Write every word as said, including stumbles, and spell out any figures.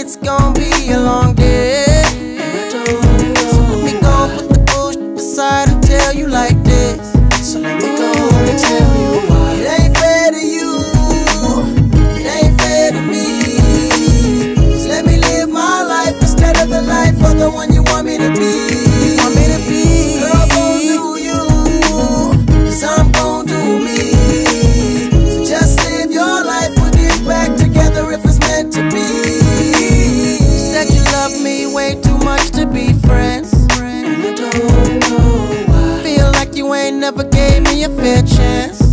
it's gonna be a long day. So let me go put the bullshit aside and tell you like this. So let me go and tell you why. It ain't fair to you, it ain't fair to me. So let me live my life instead of the life of the one you want me to be. Want me to be. Girl, gon' do you, cause I'm gon' do me. So just live your life, we'll get back together if it's meant to be. You said you love me way too much to be friends, and I don't know why. Feel like you ain't never gave me a fair chance.